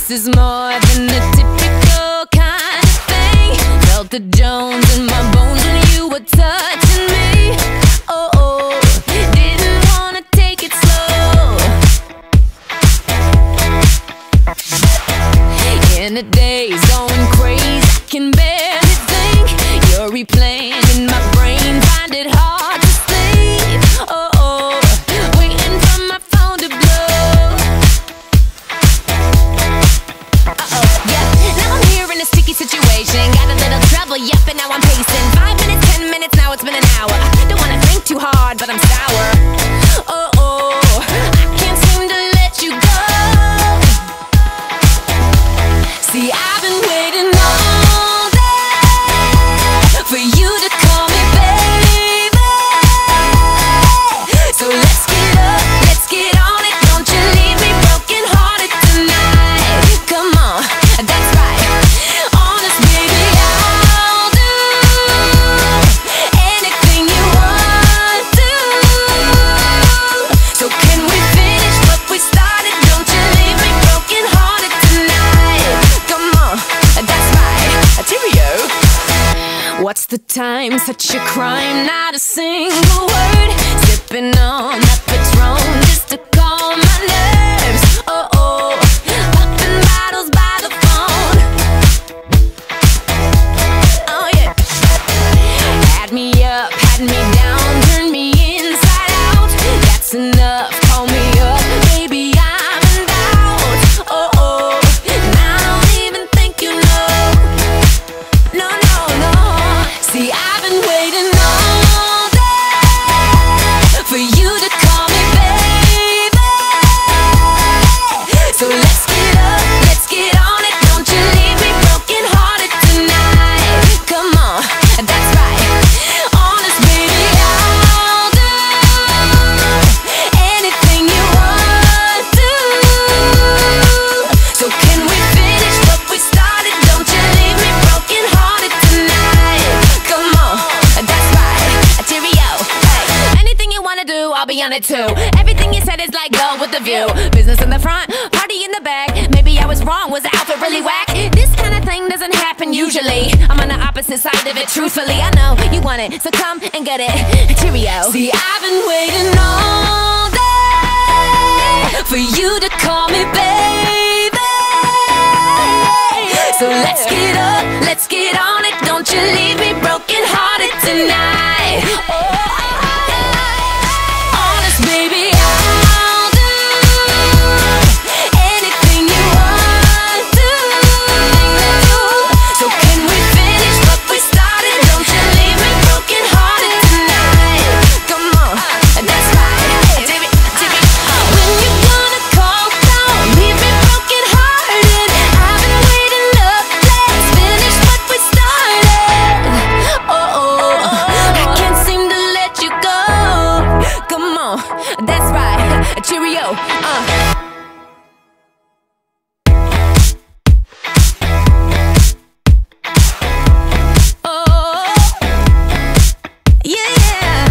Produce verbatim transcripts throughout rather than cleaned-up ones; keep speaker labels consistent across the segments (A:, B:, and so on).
A: This is more than the typical kind of thing. Felt the Jones in my bones when you were touching me. Oh, oh, didn't wanna take it slow. In the days going crazy, I can barely think. You're replaying in my brain, find it hard to sleep. Oh, oh, waiting for my phone to blow. Uh-oh, yeah, now I'm here in a sticky situation. Got a little trouble, yep, and now I'm pacing. Five minutes, ten minutes, now it's been an hour. Don't wanna think too hard, but I'm sour. Oh, oh, I can't seem to let you go. See, I've been waiting all day for you to call me baby. So let's get up, let's get on it. Don't you leave me broken hearted tonight. Come on, that's right. Honest, baby, I'll do anything you want to. So can we finish what we started? Don't you leave me broken hearted tonight. Come on, that's right. Cheerio. What's the time? Such a crime, not a single word. Sipping on that Patron just to calm my nerves. Oh, oh, popping bottles by the phone. Oh, yeah. Had me up, had me down, turned me inside out. That's enough, call me up, baby, I'm in doubt. Oh, oh, and I don't even think you know. No, no, no. See, I've been waiting all day for you to call me baby. So let's get up, let's get on it. Don't you leave me broken hearted tonight. Come on, that's right. Honest, baby, I'll do anything you want to. So can we finish what we started? Don't you leave me broken hearted tonight. Come on, that's right. Cheerio. Hey, anything you wanna do, I'll be on it too. Everything you said is like go with the view. Business in the front, party in the back. Maybe I was wrong, was the outfit really whack? This kind of thing doesn't happen usually. I'm on the opposite side of it, truthfully. I know you want it, so come and get it. Cheerio. See, I've been waiting all day for you to call me baby. So let's get up, let's get on it. Don't you leave me broken hearted tonight. Honest, baby, I'll do anything you want to. So can we finish what we started? Don't you leave me broken hearted tonight. Come on, that's right. When you gonna call, don't leave me broken hearted. I've been waiting up, let's finish what we started. Oh, oh, I can't seem to let you go. Come on, that's right. Cheerio. Uh. Oh, yeah, yeah.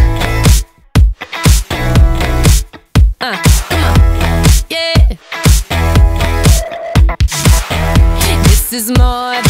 A: Uh, come on, yeah. This is more